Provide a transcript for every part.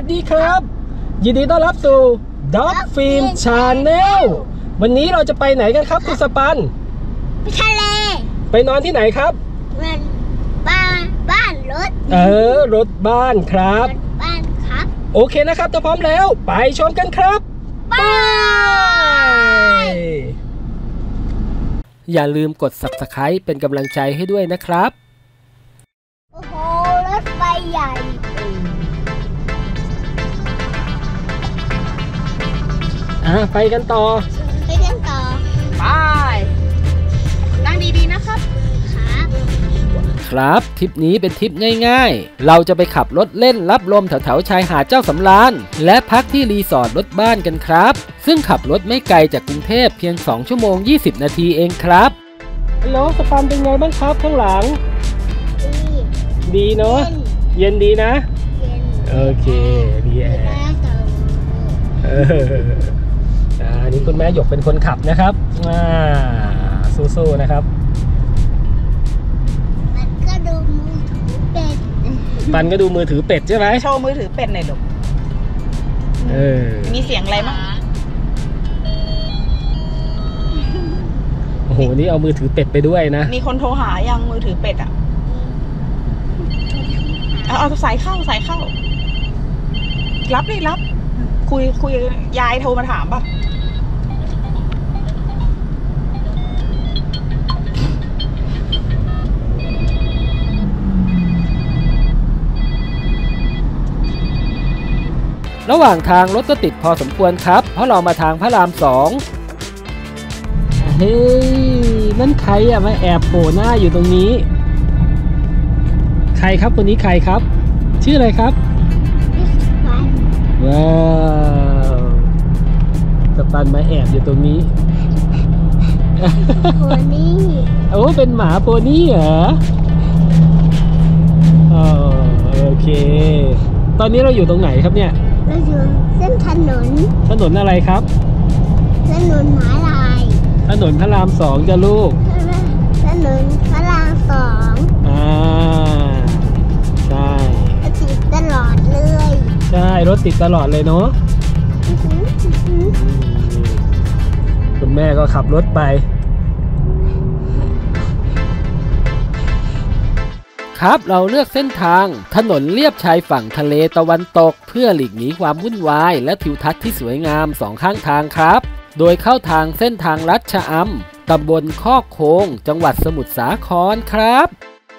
ดีครับยินดีต้อนรับสู่ด็อกฟิล์มชาแนลวันนี้เราจะไปไหนกันครับคุณสปันไปทะเลไปนอนที่ไหนครับบ้านรถรถบ้านครับบ้านครับโอเคนะครับถ้าพร้อมแล้วไปชมกันครับไปอย่าลืมกด Subscribe เป็นกำลังใจให้ด้วยนะครับโอ้โหรถไฟใหญ่ไปกันต่อไปนั่งดีๆนะครับครับทริปนี้เป็นทริปง่ายๆเราจะไปขับรถเล่นรับลมแถวๆชายหาดเจ้าสำราญและพักที่รีสอร์ทรถบ้านกันครับซึ่งขับรถไม่ไกลจากกรุงเทพเพียง2 ชั่วโมง 20 นาทีเองครับฮัลโหลสปันเป็นไงบ้างครับข้างหลังดีเนาะเย็นดีนะโอเคดีอันนี้คุณแม่หยกเป็นคนขับนะครับสู้ๆนะครับปันก็ดูมือถือเป็ดใช่ไหมโชว์มือถือเป็ดหน่อยลูกมีเสียงอะไรมั้งโอ้โหนี่เอามือถือเป็ดไปด้วยนะมีคนโทรหายังมือถือเป็ดอ่ะเอาสายเข้ารับดิรับคุยยายโทรมาถามป่ะระหว่างทางรถก็ติดพอสมควรครับเพราะเรามาทางพระราม 2เฮ้ยนั่นใครอะมาแอบโผล่หน้าอยู่ตรงนี้ใครครับคนนี้ใครครับชื่ออะไรครับว้าวสปันมาแอบอยู่ตรงนี้โพนี่โอ้เป็นหมาโพนี่เหรอโอเคตอนนี้เราอยู่ตรงไหนครับเนี่ยเราอยู่เส้นถนนอะไรครับถนนหมาลายถนนพระราม 2จ้ะลูกถนนพระราม 2 ใช่ติดตลอดเลยใช่รถติดตลอดเลยเนาะคุณแม่ก็ขับรถไปครับเราเลือกเส้นทางถนนเลียบชายฝั่งทะเลตะวันตกเพื่อหลีกหนีความวุ่นวายและทิวทัศน์ที่สวยงาม2 ข้างทางครับโดยเข้าทางเส้นทางลัดชะอำตำบลคอกโคงจังหวัดสมุทรสาครครับ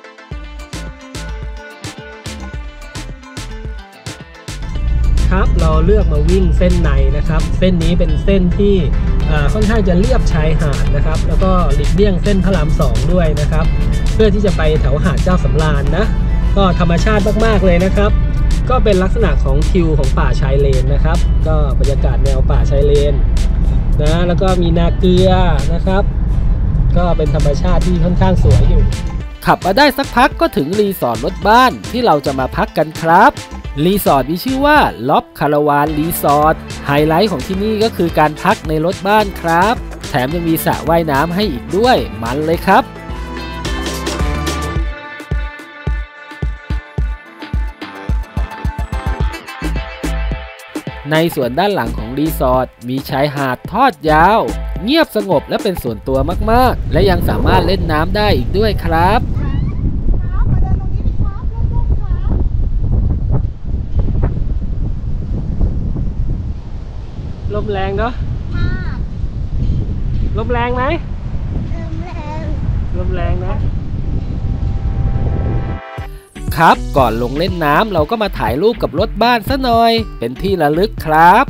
ครับเราเลือกมาวิ่งเส้นในนะครับเส้นนี้เป็นเส้นที่ค่อนข้างจะเลียบชายหาดนะครับแล้วก็หลีกเลี่ยงเส้นพระราม 2ด้วยนะครับเพื่อที่จะไปแถวหาดเจ้าสำราญนะก็ธรรมชาติมากๆเลยนะครับก็เป็นลักษณะของทิวของป่าชายเลนนะครับก็บรรยากาศแนวป่าชายเลนนะแล้วก็มีนาเกลือนะครับก็เป็นธรรมชาติที่ค่อนข้างสวยอยู่ขับมาได้สักพักก็ถึงรีสอร์ทรถบ้านที่เราจะมาพักกันครับรีสอร์ทมีชื่อว่าล็อบคาราวานรีสอร์ทไฮไลท์ของที่นี่ก็คือการพักในรถบ้านครับแถมยังมีสระว่ายน้ำให้อีกด้วยมันเลยครับในส่วนด้านหลังของรีสอร์ทมีชายหาดทอดยาวเงียบสงบและเป็นส่วนตัวมากๆและยังสามารถเล่นน้ำได้อีกด้วยครับลมแรงเนาะลมแรงไหมลมแรงนะครับก่อนลงเล่นน้ำเราก็มาถ่ายรูปกับรถบ้านซะหน่อยเป็นที่ระลึกครับ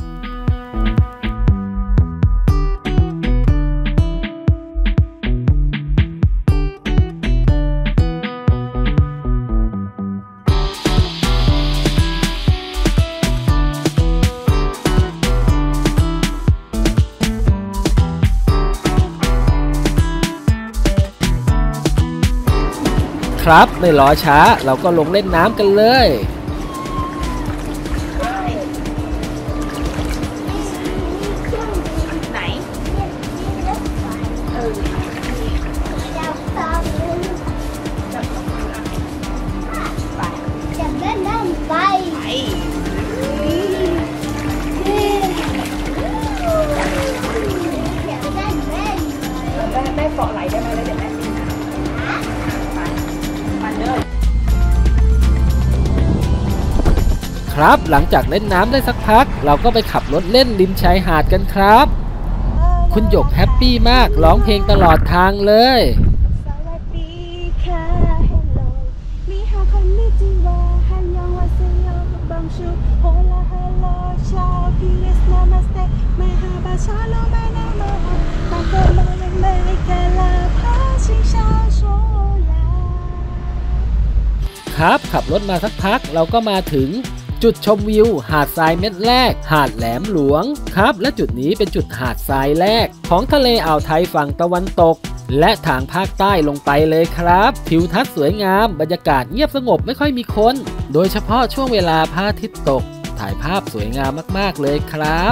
ครับไม่รอช้าเราก็ลงเล่นน้ำกันเลยไหนจะเล่นน้ำไปได้เกาะไหลได้ไหมแล้วเดี๋ยวแม่กินน้ำไปเด้อครับหลังจากเล่นน้ำได้สักพักเราก็ไปขับรถเล่นริมชายหาดกันครับคุณหยกแฮปปี้มากร้องเพลงตลอดทางเลยสวัสดีค่ะ Hello มีฮาคอนนิจิวาฮันยองวาเซโยบังชูโฮลาฮัลโหลชาวพีเอสนามาสเตเมฮาบาชาโลมานามาฮาบาโกมาเรเมกาลาพาชิชาโชลาครับขับรถมาสักพักเราก็มาถึงจุดชมวิวหาดทรายเม็ดแรกหาดแหลมหลวงครับและจุดนี้เป็นจุดหาดทรายแรกของทะเลอ่าวไทยฝั่งตะวันตกและทางภาคใต้ลงไปเลยครับทิวทัศน์สวยงามบรรยากาศเงียบสงบไม่ค่อยมีคนโดยเฉพาะช่วงเวลาพระอาทิตย์ตกถ่ายภาพสวยงามมากๆเลยครับ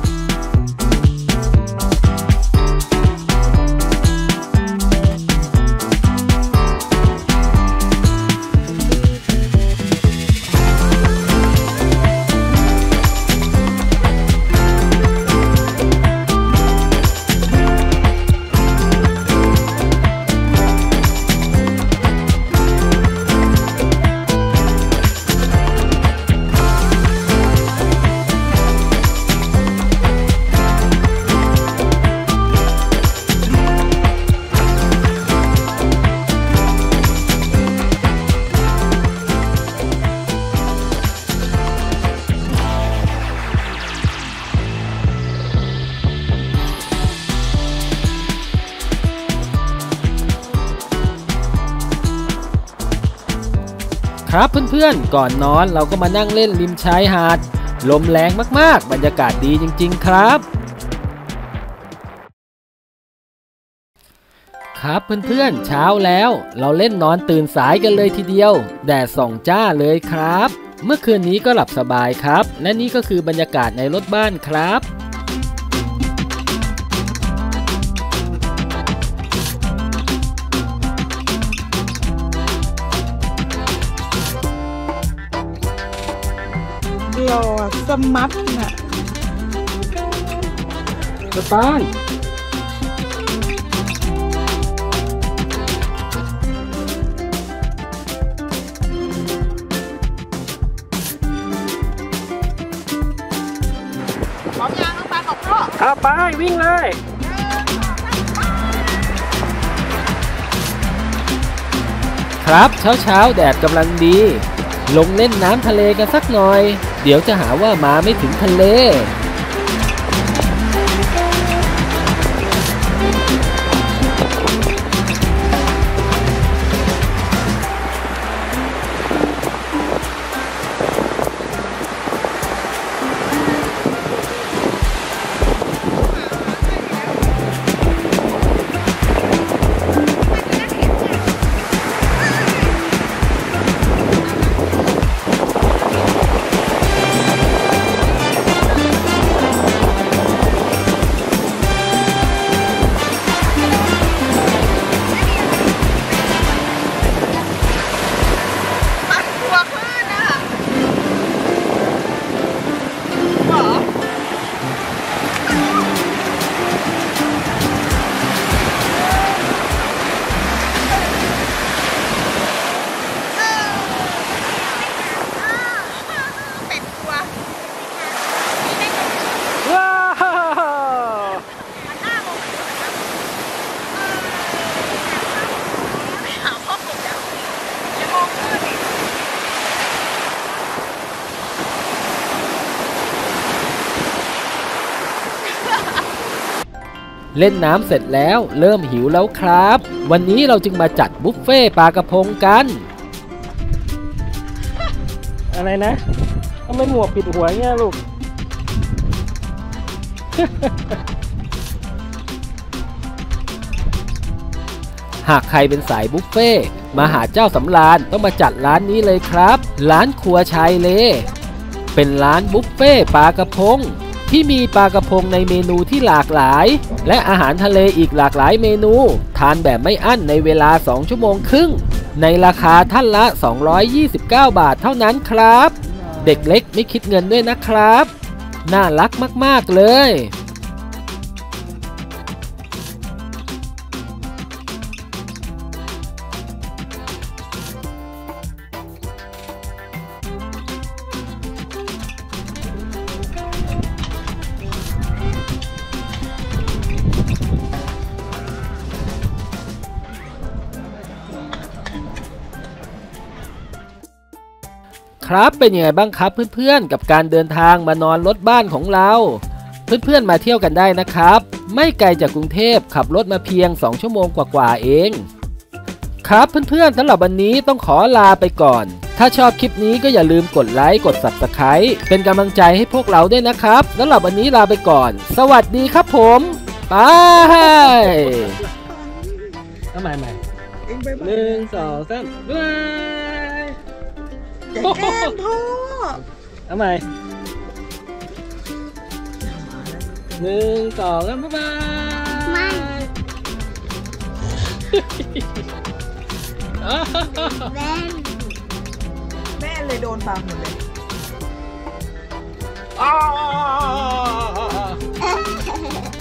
ครับเพื่อนๆก่อนนอนเราก็มานั่งเล่นริมชายหาดลมแรงมากๆบรรยากาศดีจริงๆครับครับเพื่อนๆเช้าแล้วเราเล่นนอนตื่นสายกันเลยทีเดียวแดดส่องจ้าเลยครับเมื่อคืนนี้ก็หลับสบายครับและนี่ก็คือบรรยากาศในรถบ้านครับหล่อสมัตน่ะสตาร์พร้อมยังน้องปลาบอกพ่อครับไปวิ่งเลยครับเช้าแดดกำลังดีลงเล่นน้ำทะเลกันสักหน่อยเดี๋ยวจะหาว่ามาไม่ถึงทะเลเล่นน้ำเสร็จแล้วเริ่มหิวแล้วครับวันนี้เราจึงมาจัดบุฟเฟ่ปลากระพงกันอะไรนะทำไมหมวกปิดหัวเงี้ยลูก หากใครเป็นสายบุฟเฟ่มาหาเจ้าสำราญต้องมาจัดร้านนี้เลยครับร้านครัวชายเลเป็นร้านบุฟเฟ่ปลากระพงที่มีปลากระพงในเมนูที่หลากหลายและอาหารทะเลอีกหลากหลายเมนูทานแบบไม่อั้นในเวลา2 ชั่วโมงครึ่งในราคาท่านละ229 บาทเท่านั้นครับเด็กเล็กไม่คิดเงินด้วยนะครับน่ารักมากๆเลยครับเป็นยังไงบ้างครับเพื่อนๆกับการเดินทางมานอนรถบ้านของเราเพื่อนๆมาเที่ยวกันได้นะครับไม่ไกลจากกรุงเทพขับรถมาเพียง2 ชั่วโมงกว่าๆเองครับเพื่อนๆสำหรับวันนี้ต้องขอลาไปก่อนถ้าชอบคลิปนี้ก็อย่าลืมกดไลค์กด Subscribe เป็นกำลังใจให้พวกเราด้วยนะครับสำหรับวันนี้ลาไปก่อนสวัสดีครับผมบายเอาใหม่1 2 3บายอย่าแกล้งพ่อเอาใหม่1 2 3บ๊ายบายแม่เลยโดนฟังหมดเลยไม่